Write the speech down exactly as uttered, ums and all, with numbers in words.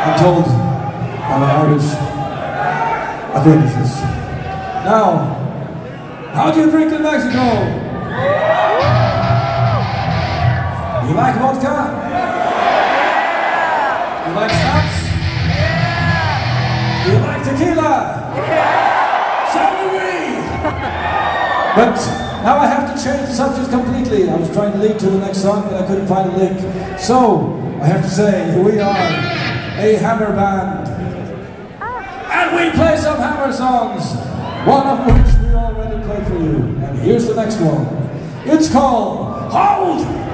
I'm told by my Irish acquaintances. Now, how do you drink in Mexico? Do you like vodka? Do you like schnapps? Do you like tequila? So do we! But now I have to change the subject completely. I was trying to lead to the next song, but I couldn't find a link. So, I have to say, we are a hammer band. And we play some hammer songs, one of which we already played for you. And here's the next one. It's called Hold!